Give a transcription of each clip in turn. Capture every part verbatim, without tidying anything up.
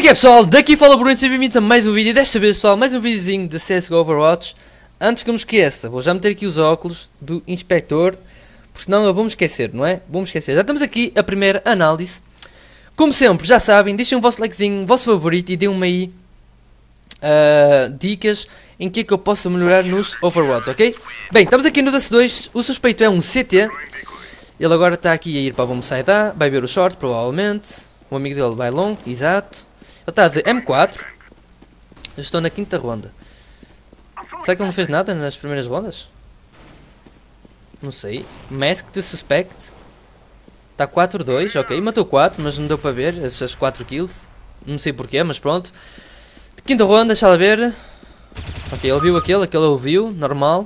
que é, pessoal? Daqui fala o Bruno, sejam bem-vindos a mais um vídeo. E desta vez, pessoal, mais um videozinho de C S G O Overwatch. Antes que eu me esqueça, vou já meter aqui os óculos do Inspector, porque senão eu vou me esquecer, não é? Vou me esquecer. Já estamos aqui a primeira análise. Como sempre, já sabem, deixem o vosso likezinho, o vosso favorito e deem-me aí uh, dicas em que é que eu posso melhorar nos Overwatch, ok? Bem, estamos aqui no D C dois, o suspeito é um C T. Ele agora está aqui a ir para a bomb side A, vai ver o short, provavelmente. O amigo dele vai long, exato. Ele está de M quatro. Eu estou na quinta ronda. Será que ele não fez nada nas primeiras rondas? Não sei. Mask de Suspect. Está quatro dois, ok. Matou quatro, mas não deu para ver essas quatro kills. Não sei porquê, mas pronto. De quinta ronda, deixa lá ver. Ok, ele viu aquele, aquele ele viu, normal.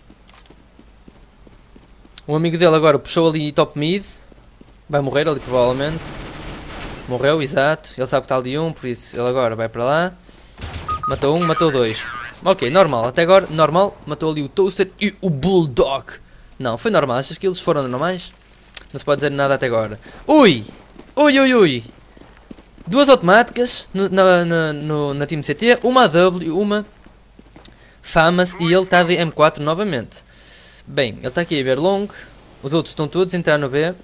O amigo dele agora puxou ali top mid. Vai morrer ali provavelmente. Morreu, exato. Ele sabe que está ali um, por isso ele agora vai para lá. Matou um, matou dois. Ok, normal. Até agora, normal. Matou ali o Toaster e o Bulldog. Não, foi normal. Estas kills foram normais. Não se pode dizer nada até agora. Ui! Ui, ui, ui! Duas automáticas no, na, na, no, na Team C T. Uma A W, uma Famas. E ele está de M quatro novamente. Bem, ele está aqui a ver long. Os outros estão todos a entrar no B.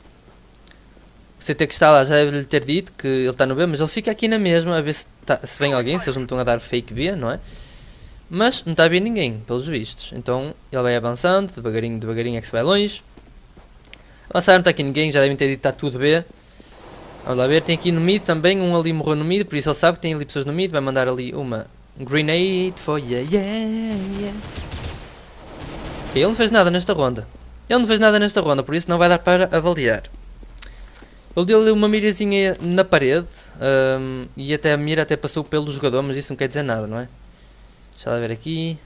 O C T que está lá já deve-lhe ter dito que ele está no B, mas ele fica aqui na mesma a ver se, tá, se vem alguém, se eles não estão a dar fake B, não é? Mas não está a vir ninguém, pelos vistos. Então ele vai avançando, devagarinho, devagarinho é que se vai longe. Avançar, não está aqui ninguém, já devem ter dito que está tudo B. Vamos lá ver, tem aqui no mid também, um ali morreu no mid, por isso ele sabe que tem ali pessoas no mid, vai mandar ali uma grenade for yeah, yeah, yeah. Okay, ele não fez nada nesta ronda. Ele não fez nada nesta ronda, por isso não vai dar para avaliar. Ele deu-lhe uma mirazinha na parede um, e até a mira até passou pelo jogador, mas isso não quer dizer nada, não é? Deixa lá ver aqui.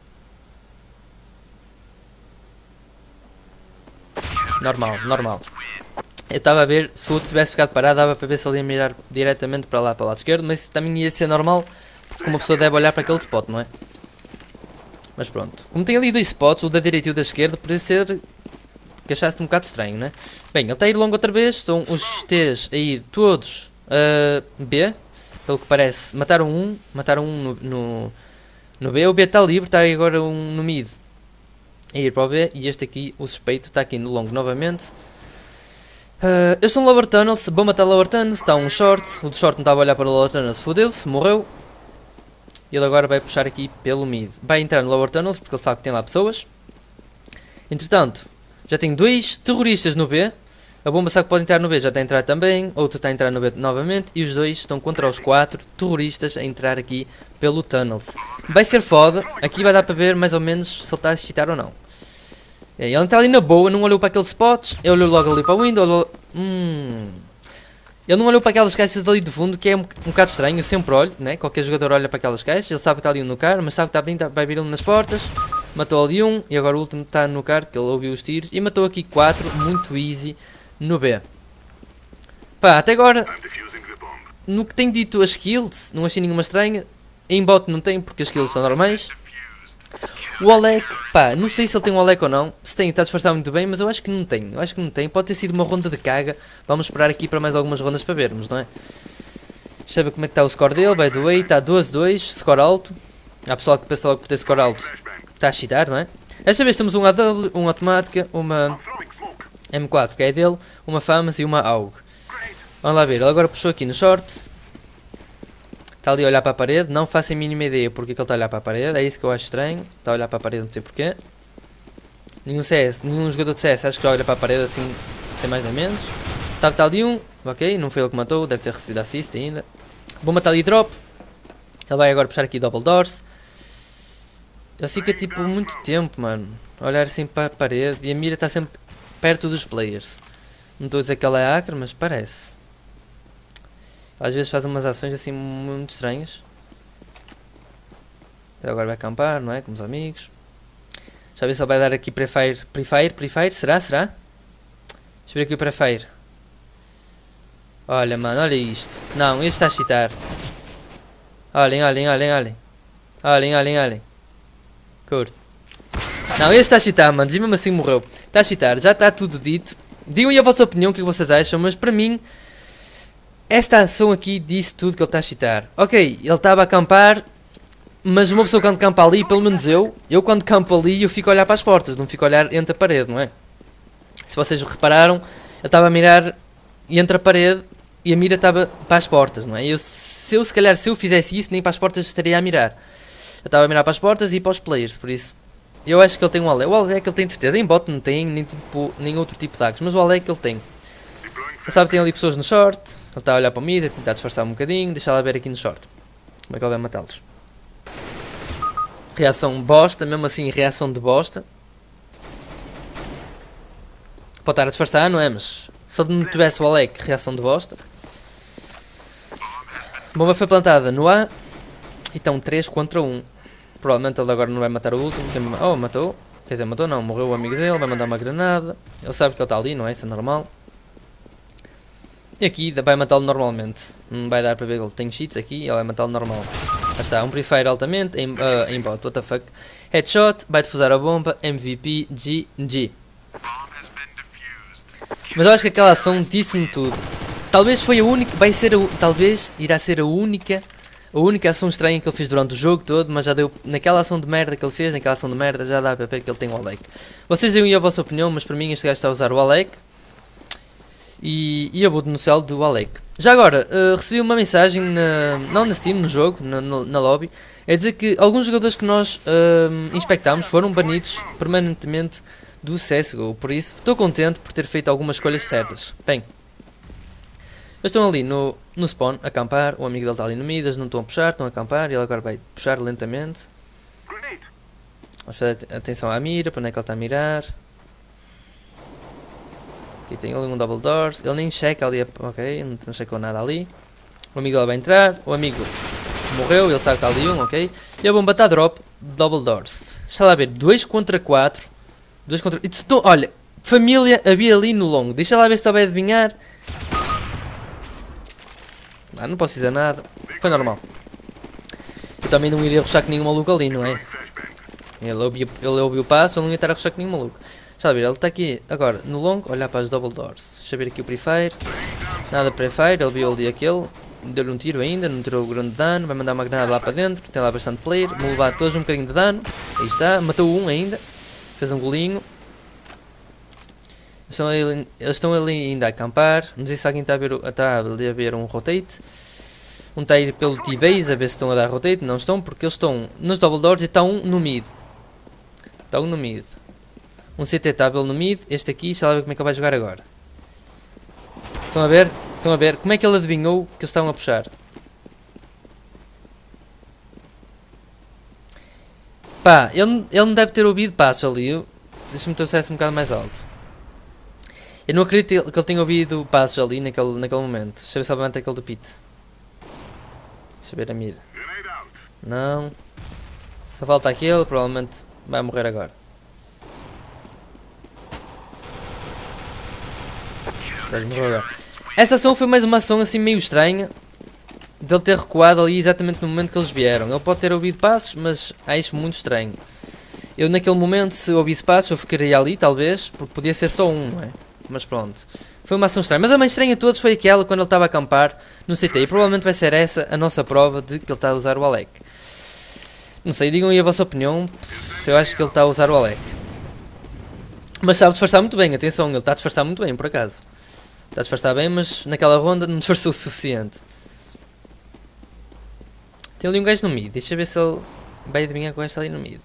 Normal, normal. Eu estava a ver, se o outro tivesse ficado parado, dava para ver se ele ia mirar diretamente para lá, para o lado esquerdo, mas isso também ia ser normal, porque uma pessoa deve olhar para aquele spot, não é? Mas pronto. Como tem ali dois spots, o da direita e o da esquerda, poderia ser que achaste um bocado estranho, né? Bem, ele está a ir longo outra vez, são os T's a ir todos a B, pelo que parece. Mataram um, mataram um no, no, no B, o B está livre, está aí agora um no mid a ir para o B, e este aqui, o suspeito, está aqui no longo novamente. Uh, eles são lower tunnels, vão matar lower tunnels, está um short, o do short não estava a olhar para o lower tunnels, fodeu-se, morreu. E ele agora vai puxar aqui pelo mid, vai entrar no lower tunnels, porque ele sabe que tem lá pessoas. Entretanto, já tem dois terroristas no B. A bomba sabe que pode entrar no B, já está a entrar também. Outro está a entrar no B novamente. E os dois estão contra os quatro terroristas a entrar aqui pelo tunnels. Vai ser foda. Aqui vai dar para ver mais ou menos se ele está a cheatar ou não. É, ele está ali na boa, não olhou para aqueles spots. Ele olhou logo ali para o window. Olhou... Hum. Ele não olhou para aquelas caixas ali do fundo, que é um, um bocado estranho. Eu sempre olho, né? Qualquer jogador olha para aquelas caixas. Ele sabe que está ali um no carro, mas sabe que está bem, tá, vai vir um nas portas. Matou ali um e agora o último está no carro, que ele ouviu os tiros. E matou aqui quatro, muito easy, no B. Pá, até agora, no que tem dito as kills, não achei nenhuma estranha. Em bot não tem, porque as kills são normais. O Olek, pá, não sei se ele tem um Olek ou não. Se tem, está a disfarçar muito bem, mas eu acho que não tem. Eu acho que não tem, pode ter sido uma ronda de caga. Vamos esperar aqui para mais algumas rondas para vermos, não é? Deixa eu ver como é que está o score dele, by the way. Está doze dois, score alto. Há pessoal que pensa logo que por ter score alto está a cheatar, não é? Esta vez temos um A W, uma automática, uma M quatro que é dele, uma Famas e uma A U G. Vamos lá ver, ele agora puxou aqui no short. Está ali a olhar para a parede, não faço a mínima ideia porque que ele está a olhar para a parede, é isso que eu acho estranho. Está a olhar para a parede, não sei porquê. Nenhum C S, nenhum jogador de C S acho que já olha para a parede assim, sem mais nem menos. Sabe que está ali um, ok, não foi ele que matou, deve ter recebido assist ainda. Vou matar ali drop. Ele vai agora puxar aqui double doors. Ele fica tipo muito tempo, mano, a olhar assim para a parede e a mira está sempre perto dos players. Não estou a dizer que ela é acre, mas parece. Às vezes faz umas ações assim muito estranhas. Ele agora vai acampar, não é? Com os amigos. Deixa eu ver se ele vai dar aqui prefire, prefire, prefire, será? Será? Deixa eu ver aqui o prefire. Olha, mano, olha isto. Não, este está a cheatar. Olhem, olhem, olhem, olhem. Olhem, olhem, olhem. Curto. Não, este está a cheatar, mano. E mesmo assim morreu. Está a cheatar, já está tudo dito. Digam aí a vossa opinião, o que vocês acham. Mas para mim esta ação aqui disse tudo que ele está a cheatar. Ok, ele estava a acampar, mas uma pessoa quando campa ali, pelo menos eu, eu quando campo ali eu fico a olhar para as portas, não fico a olhar entre a parede, não é? Se vocês repararam, eu estava a mirar entre a parede e a mira estava para as portas, não é? Eu, se eu se calhar se eu fizesse isso, nem para as portas estaria a mirar. Eu estava a mirar para as portas e para os players, por isso eu acho que ele tem um Alec. O Alec ele tem de certeza, em bot não tem nem, tipo, nem outro tipo de hacks, mas o Alec ele tem. Ele sabe que tem ali pessoas no short, ele está a olhar para o mid, a tentar disfarçar um bocadinho, deixar lá ver aqui no short. Como é que ele vai matá-los? Reação bosta, mesmo assim reação de bosta. Pode estar a disfarçar, não é? Mas se ele não tivesse o Alec, reação de bosta. Bomba foi plantada no A. E estão três contra um. Provavelmente ele agora não vai matar o último. Oh, matou. Quer dizer, matou não, morreu o amigo dele, vai mandar uma granada. Ele sabe que ele está ali, não é? Isso é normal. E aqui vai matá-lo normalmente. Não vai dar para ver que ele tem cheats aqui, ele vai matá-lo normal. Já está, um Prefire altamente, em, uh, em bot, what the fuck. Headshot, vai defusar a bomba, M V P, G G. Mas eu acho que aquela ação disse-me tudo. Talvez foi a única, vai ser a, talvez irá ser a única, a única ação estranha que ele fez durante o jogo todo, mas já deu, naquela ação de merda que ele fez, naquela ação de merda, já dá para ver que ele tem o Alec. Vocês deem a vossa opinião, mas para mim este gajo está a usar o Alec. E, e eu vou denunciá-lo do Alec. Já agora, uh, recebi uma mensagem, na, não na Steam, no jogo, na, na, na lobby, é dizer que alguns jogadores que nós uh, inspectámos foram banidos permanentemente do C S G O, por isso estou contente por ter feito algumas escolhas certas. Bem, eles estão ali no, no spawn, a acampar, o amigo dele está ali no mid, eles não estão a puxar, estão a acampar, e ele agora vai puxar lentamente. Vamos fazer atenção à mira, para onde é que ele está a mirar. Aqui tem ali um double doors, ele nem checa ali, ok, não, não checou nada ali. O amigo dele vai entrar, o amigo morreu, ele sabe que está ali um, ok. E a bomba está drop, double doors. Está lá a ver, dois contra quatro. dois contra... Estou, olha, família havia ali no longo, deixa lá ver se está bem a adivinhar. Ah, não posso dizer nada, foi normal. Eu também não iria rushar com nenhum maluco ali, não é? Ele ouviu, ele ouviu o passo, ele não ia estar a rushar com nenhum maluco. Deixa eu ver, ele está aqui agora no longo, olhar para as double doors. Deixa eu ver aqui o Prefire. Nada Prefire, ele viu ali aquele. Deu-lhe um tiro ainda, não tirou o grande dano. Vai mandar uma granada lá para dentro, que tem lá bastante player. Vão levar todos um bocadinho de dano. Aí está, matou um ainda. Fez um golinho. Eles estão ali, eles estão ali ainda a acampar. Não sei se alguém está a ver, está ali a ver um rotate. Um está a ir pelo T-base a ver se estão a dar rotate. Não estão, porque eles estão nos double doors e está um no mid. Está um no mid. Um C T está no mid, este aqui, deixa lá ver como é que ele vai jogar agora. Estão a ver? Estão a ver? Como é que ele adivinhou que eles estavam a puxar? Pá, ele, ele não deve ter ouvido passo ali. Deixa-me ter o C S um bocado mais alto. Eu não acredito que ele tenha ouvido passos ali naquele, naquele momento. Deixa eu ver se ele levanta aquele do pit. Deixa eu ver a mira. Não. Só falta aquele, provavelmente vai morrer agora. Esta ação foi mais uma ação assim meio estranha, dele ter recuado ali exatamente no momento que eles vieram. Ele pode ter ouvido passos, mas acho muito estranho. Eu naquele momento, se ouvisse passos, eu ficaria ali talvez, porque podia ser só um, não é? Mas pronto, foi uma ação estranha. Mas a mais estranha de todos foi aquela quando ele estava a acampar no C T. E provavelmente vai ser essa a nossa prova de que ele está a usar o Alec. Não sei, digam aí a vossa opinião. Eu acho que ele está a usar o Alec. Mas sabe disfarçar muito bem, atenção, ele está a disfarçar muito bem, por acaso. Está a disfarçar bem, mas naquela ronda não disfarçou o suficiente. Tem ali um gajo no mid, deixa eu ver se ele vai adivinhar com esta ali no mid.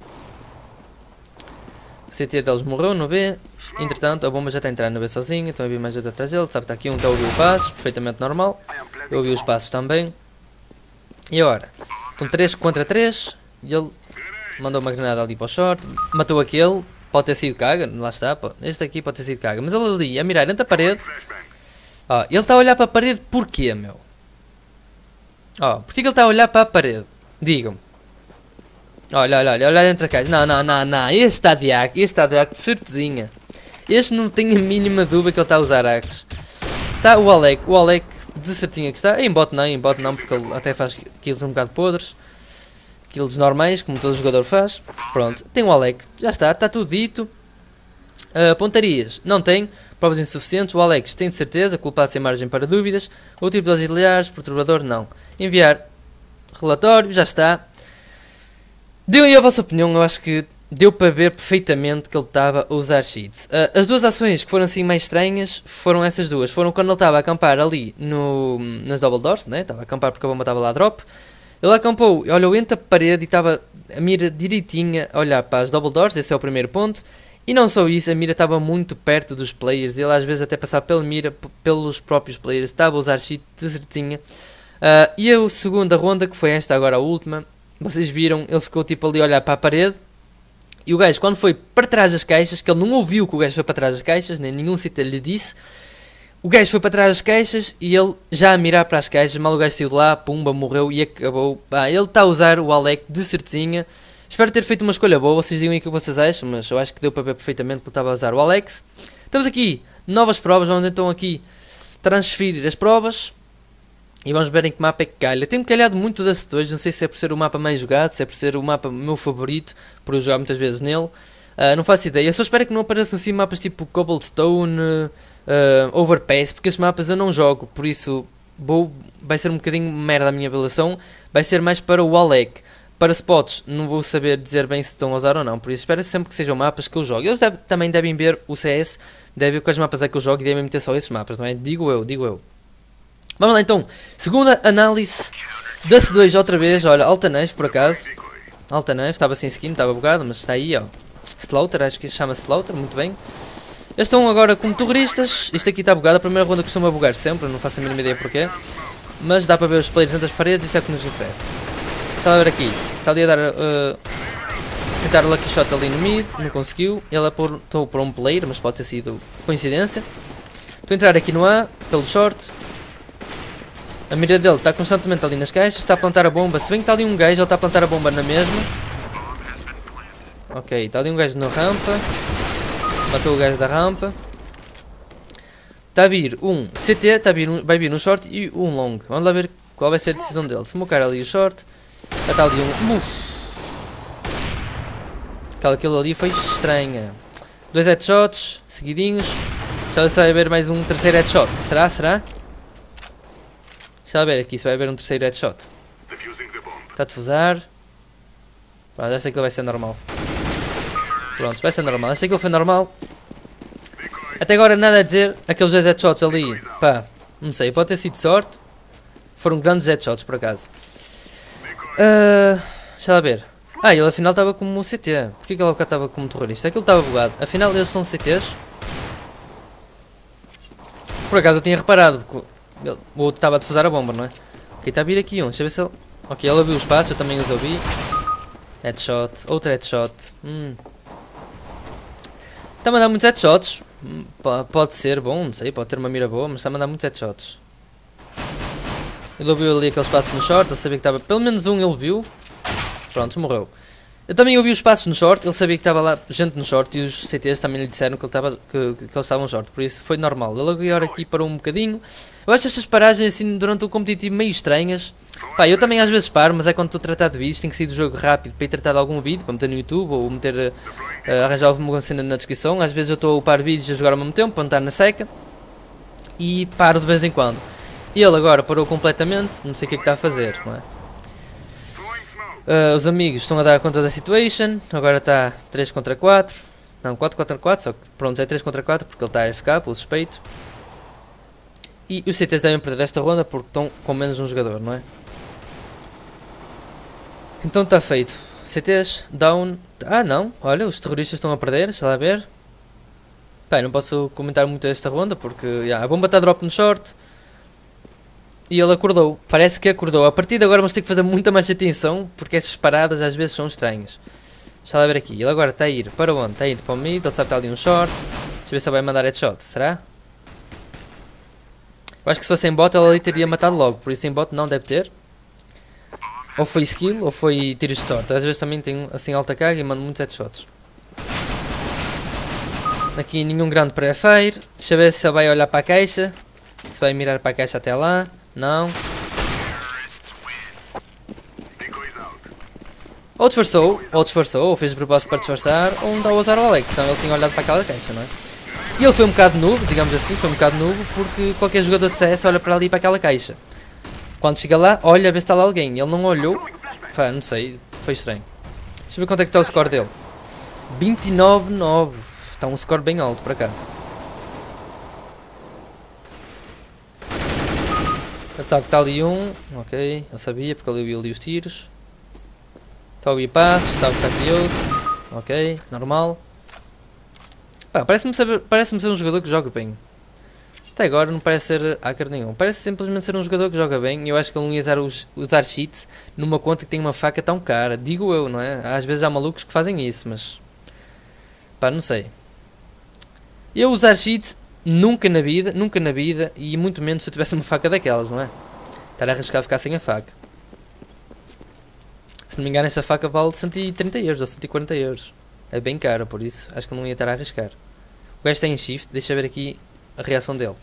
O C T deles morreu no B. Entretanto, a bomba já está a entrar no B sozinha, estão a vir mais dois atrás dele. Sabe que está aqui um que está a ouvir o passo, perfeitamente normal. Eu ouvi os passos também. E agora? Estão três contra três. E ele mandou uma granada ali para o short. Matou aquele. Pode ter sido caga, lá está, pô. Este aqui pode ter sido caga, mas ele ali a mirar dentro da parede. Ó, ele está a olhar para a parede porquê, meu? Ó, porquê que ele está a olhar para a parede? Digam-me. Olha, olha, olha, olha dentro da caixa. Não, não, não, não, este está de hack, este está de hack de certezinha. Este não tem a mínima dúvida que ele está a usar hacks. Está o Alec, o Alec de certinha que está. Em bot não, em bot não, porque ele até faz kills um bocado podres. Kills normais, como todo jogador faz. Pronto, tem o Alec, já está, está tudo dito. Uh, pontarias, não tem, Provas insuficientes. O Alex tem de certeza. Culpado sem margem para dúvidas. O tipo de auxiliares. Perturbador não. Enviar relatório. Já está. Deu aí a vossa opinião. Eu acho que deu para ver perfeitamente que ele estava a usar cheats. Uh, as duas ações que foram assim mais estranhas foram essas duas. Foram quando ele estava a acampar ali no, nas double doors, né? Estava a acampar porque a bomba estava lá a drop. Ele acampou, olhou entre a parede e estava a mira direitinha a olhar para as double doors. Esse é o primeiro ponto. E não só isso, a mira estava muito perto dos players. Ele às vezes até passava pela mira, pelos próprios players. Estava a usar cheat de certinha. Uh, e a segunda ronda, que foi esta agora a última, vocês viram, ele ficou tipo ali a olhar para a parede. E o gajo, quando foi para trás das caixas, que ele não ouviu que o gajo foi para trás das caixas, nem nenhum sítio lhe disse, o gajo foi para trás das caixas e ele já a mirar para as caixas, mal o gajo saiu de lá, pumba, morreu e acabou. Ah, ele está a usar o Alec de certinha. Espero ter feito uma escolha boa, vocês digam aí o que vocês acham, mas eu acho que deu para ver perfeitamente que ele estava a usar o Alex. Estamos aqui, novas provas, vamos então aqui transferir as provas. E vamos ver em que mapa é que calha. Tenho-me calhado muito da C dois, não sei se é por ser o mapa mais jogado, se é por ser o mapa meu favorito, por eu jogar muitas vezes nele. Uh, não faço ideia, só espero que não apareçam assim mapas tipo Cobblestone, uh, Overpass, porque esses mapas eu não jogo, por isso vou, vai ser um bocadinho merda a minha avaliação, vai ser mais para o Alec. Para spots não vou saber dizer bem se estão a usar ou não, por isso espero sempre que sejam mapas que eu jogo. Eles deve, também devem ver o C S, devem ver quais mapas é que eu jogo e devem meter só esses mapas, não é? Digo eu, digo eu. Vamos lá então, segunda análise da C dois outra vez, olha, alta neve por acaso. Alta neve, estava sem skin, estava bugado, mas está aí, ó. Slaughter, acho que se chama Slaughter, muito bem. Eles estão agora como terroristas, isto aqui está bugado, a primeira ronda costuma bugar sempre, não faço a mínima ideia porquê. Mas dá para ver os players entre as paredes, isso é o que nos interessa. Está a ver aqui, está ali a dar, uh, tentar lucky shot ali no mid, não conseguiu. Ele apontou para um player, mas pode ter sido coincidência. Estou a entrar aqui no A, pelo short. A mira dele está constantemente ali nas caixas, está a plantar a bomba, se bem que está ali um gajo, ele está a plantar a bomba na mesma. Ok, está ali um gajo na rampa, matou o gajo da rampa. Está a vir um C T, está a vir um, vai vir um short e um long. Vamos lá ver qual vai ser a decisão dele. Se mocar ali o short, já está ali um... Uf. Aquilo ali foi estranha. Dois headshots seguidinhos. Já vai haver mais um terceiro headshot. Será? Será? Deixa eu ver aqui se vai haver um terceiro headshot. Está a defusar. Pá, acho que aquilo vai ser normal. Pronto, vai ser normal. Acho que aquilo foi normal. Até agora nada a dizer. Aqueles dois headshots ali, pá, não sei, pode ter sido sorte. Foram grandes headshots por acaso. Uh, deixa eu ver. Ah, ele afinal estava como C T. Porquê que ele estava como terrorista? Aquilo estava bugado. Afinal eles são C Ts. Por acaso eu tinha reparado, porque o outro estava a defusar a bomba, não é? Ok, está a vir aqui um, deixa eu ver se ele... Ok, ele abriu o espaço, eu também os ouvi. Headshot, outro headshot. Hum. Está a mandar muitos headshots. Pode ser bom, não sei, pode ter uma mira boa, mas está a mandar muitos headshots. Ele ouviu ali aqueles passos no short, ele sabia que estava... Pelo menos um ele viu. Pronto, morreu. Eu também ouvi os passos no short, ele sabia que estava lá gente no short e os C Ts também lhe disseram que, ele estava, que, que, que eles estavam no short, por isso foi normal. Ele agora aqui parou um bocadinho. Eu acho estas paragens assim durante o competitivo meio estranhas. Pá, eu também às vezes paro, mas é quando estou a tratar de vídeos, tem que sair do jogo rápido para ir tratar de algum vídeo, para meter no YouTube ou meter, uh, arranjar alguma cena na descrição. Às vezes eu estou a upar vídeos a jogar ao mesmo tempo, para não estar na seca. E paro de vez em quando. Ele agora parou completamente, não sei o que é que está a fazer, não é? Uh, os amigos estão a dar conta da situation. Agora está três contra quatro. Não, quatro contra quatro, só que pronto, é três contra quatro porque ele está a F K, pelo suspeito. E os C Ts devem perder esta ronda porque estão com menos um jogador, não é? Então está feito. C Ts, down. Ah não, olha, os terroristas estão a perder, deixa lá ver. Bem, não posso comentar muito esta ronda porque yeah, a bomba está drop no short. E ele acordou, parece que acordou. A partir de agora vamos ter que fazer muita mais atenção, porque estas paradas às vezes são estranhas. Deixa lá ver aqui, ele agora está a ir para onde? Está a ir para o mid, ele sabe que está ali um short. Deixa eu ver se ele vai mandar headshot, será? Eu acho que se fosse em bot ele ali teria matado logo, por isso em bot não deve ter. Ou foi skill, ou foi tiros de sorte. Às vezes também tem assim alta carga e manda muitos headshots. Aqui nenhum grande pré-fire. Deixa eu ver se ele vai olhar para a caixa. Se vai mirar para a caixa até lá. Não. Ou disfarçou, ou disfarçou, ou fez de propósito para disfarçar, ou não está a usar o Alex, senão ele tinha olhado para aquela caixa, não é? E ele foi um bocado noob, digamos assim, foi um bocado noob, porque qualquer jogador de C S olha para ali para aquela caixa. Quando chega lá, olha a ver se está lá alguém. Ele não olhou. Pá, não sei, foi estranho. Deixa eu ver quanto é que está o score dele. vinte e nove a nove. Está um score bem alto, por acaso. Ele sabe que está ali um. Ok, ele sabia porque ele ouviu ali os tiros. Está a ouvir passos, sabe que está aqui outro. Ok, normal. Pá, parece-me saber, parece-me ser um jogador que joga bem. Até agora não parece ser hacker nenhum. Parece simplesmente ser um jogador que joga bem. E eu acho que ele não ia usar, os, usar cheats numa conta que tem uma faca tão cara. Digo eu, não é? Às vezes há malucos que fazem isso, mas... Pá, não sei. Eu usar cheats nunca na vida, nunca na vida. E muito menos se eu tivesse uma faca daquelas, não é? Estar a arriscar ficar sem a faca. Se não me engano esta faca vale cento e trinta euros ou cento e quarenta euros. É bem cara, por isso acho que ele não ia estar a arriscar. O gajo está em shift, deixa eu ver aqui a reação dele.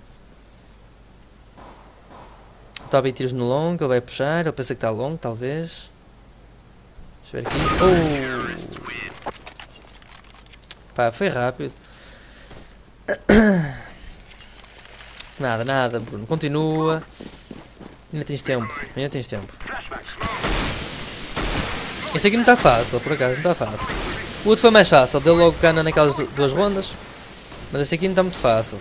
Está a ver tiros no longo, ele vai puxar, ele pensa que está longo, talvez. Deixa eu ver aqui. Oh! Pá, foi rápido. Nada, nada, Bruno. Continua. Ainda tens tempo, ainda tens tempo. Este aqui não está fácil, por acaso, não está fácil. O outro foi mais fácil, deu logo cana naquelas duas rondas. Mas este aqui não está muito fácil.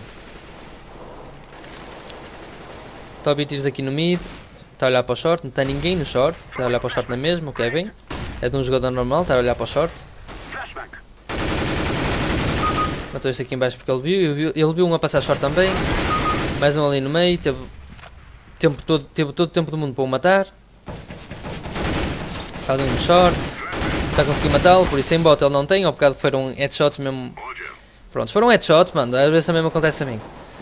Está a ouvir tiros aqui no mid. Está a olhar para o short, não está ninguém no short. Está a olhar para o short na mesma, o que é bem. É de um jogador normal, está a olhar para o short. Matou este aqui em baixo porque ele viu. Ele viu, ele viu um a passar short também. Mais um ali no meio. Teve, tempo todo, teve todo o tempo do mundo para o matar. Está ali no short. Está a conseguir matá-lo, por isso em bot ele não tem. Ao bocado foram headshots mesmo. Pronto, foram headshots, mano. Às vezes também me acontece a mim.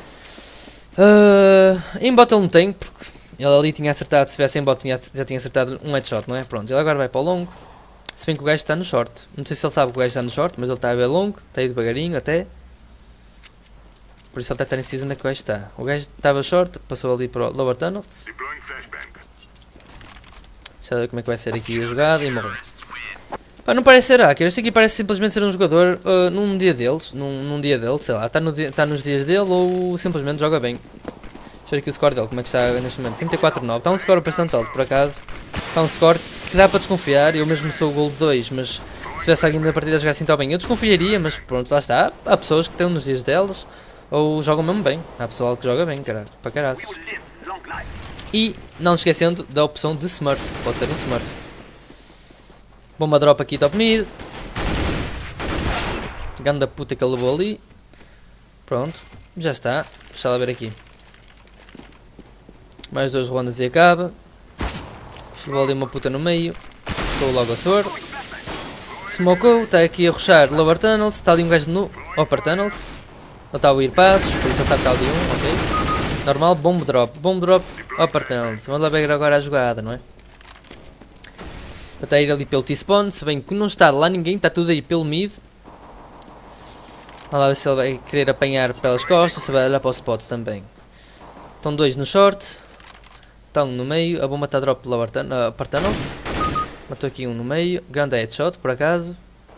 Uh, em bot ele não tem, porque ele ali tinha acertado. Se tivesse em bot tinha, já tinha acertado um headshot, não é? Pronto, ele agora vai para o longo. Se bem que o gajo está no short. Não sei se ele sabe que o gajo está no short, mas ele está a ver longo. Está aí devagarinho até. Por isso ele está a estar indeciso onde é que o gajo está. O gajo estava short, passou ali para o lower tunnels. Deixa eu ver como é que vai ser aqui a jogada e morreu. Pá, não parece ser hacker, este aqui parece simplesmente ser um jogador uh, num dia deles, num, num dia dele, sei lá, está no tá nos dias dele ou simplesmente joga bem. Deixa eu ver aqui o score dele, como é que está neste momento, trinta e quatro a nove, está um score bastante alto por acaso, está um score que dá para desconfiar, eu mesmo sou o Gold dois, mas se tivesse alguém na partida a jogar assim tão bem, eu desconfiaria, mas pronto, lá está, há pessoas que estão nos dias deles ou jogam mesmo bem, há pessoal que joga bem, caralho, para caraças. E não se esquecendo da opção de Smurf, pode ser um Smurf. Bomba drop aqui top mid. Ganda puta que ele levou ali. Pronto, já está. Deixa lá ver aqui. Mais duas rondas e acaba. Levou ali uma puta no meio. Ficou logo a sword. Smokou, está aqui a rushar lower tunnels. Está ali um gajo no upper tunnels. Ele está a ouvir passos, por isso ele sabe que está ali um, ok. Normal, bomb drop. Bomb drop, upper tunnels. Vamos lá ver agora a jogada, não é? Está a ir ali pelo T-spawn, se bem que não está lá ninguém, está tudo aí pelo mid. Vamos lá ver se ele vai querer apanhar pelas costas, se vai olhar para os spots também. Estão dois no short, estão um no meio, a bomba está a drop lower tun uh, upper tunnels. Matou aqui um no meio, grande headshot por acaso.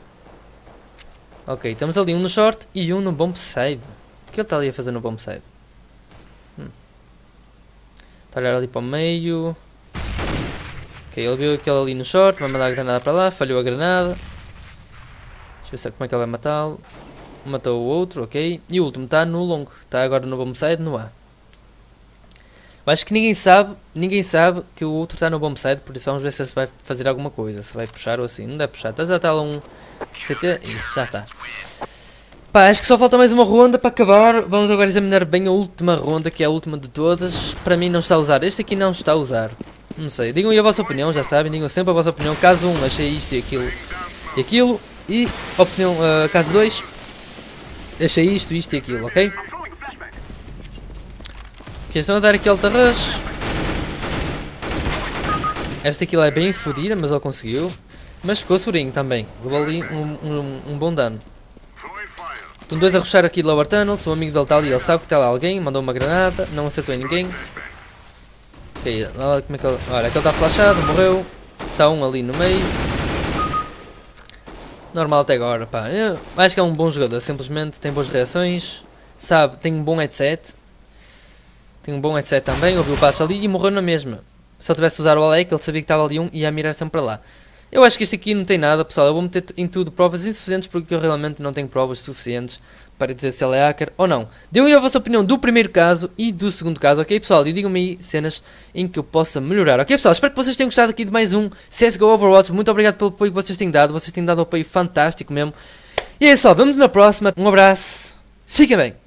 Ok, temos ali um no short e um no bomb side. O que ele está ali a fazer no bomb side? Hum. Está a olhar ali para o meio. Ok, ele viu aquele ali no short, vai mandar a granada para lá, falhou a granada. Deixa eu ver como é que ele vai matá-lo. Matou o outro, ok. E o último está no longo, está agora no bomb side, no A. Eu acho que ninguém sabe, ninguém sabe que o outro está no bomb side, por isso vamos ver se ele vai fazer alguma coisa, se vai puxar ou assim. Não deve puxar, já está lá um C T, isso, já está. Pá, acho que só falta mais uma ronda para acabar. Vamos agora examinar bem a última ronda, que é a última de todas. Para mim não está a usar, este aqui não está a usar. Não sei, digam aí a vossa opinião, já sabem, digam sempre a vossa opinião. Caso um, achei isto e aquilo e aquilo. E opinião, uh, caso dois, achei isto, isto e aquilo, ok? Ok, estão a dar aqui alta rush. Esta aqui é bem fodida, mas ele conseguiu. Mas ficou surinho também, levou ali um, um, um bom dano. Estão dois a rushar aqui lower tunnels, o amigo dele está ali, ele sabe que está lá alguém, mandou uma granada, não acertou em ninguém. Ok, lá como é que ele... Olha, aquele está flashado, morreu. Está um ali no meio. Normal até agora, pá. Eu acho que é um bom jogador, simplesmente tem boas reações, sabe, tem um bom headset. Tem um bom headset também, ouviu o passo ali e morreu na mesma. Se ele tivesse usado o Alec, ele sabia que estava ali um e ia mirar sempre para lá. Eu acho que isto aqui não tem nada, pessoal. Eu vou meter em tudo provas insuficientes porque eu realmente não tenho provas suficientes para dizer se ele é hacker ou não. Dêem a vossa opinião do primeiro caso e do segundo caso, ok, pessoal? E digam-me aí cenas em que eu possa melhorar, ok, pessoal? Espero que vocês tenham gostado aqui de mais um C S G O Overwatch. Muito obrigado pelo apoio que vocês têm dado. Vocês têm dado um apoio fantástico mesmo. E é isso, pessoal. Vemos na próxima. Um abraço. Fiquem bem.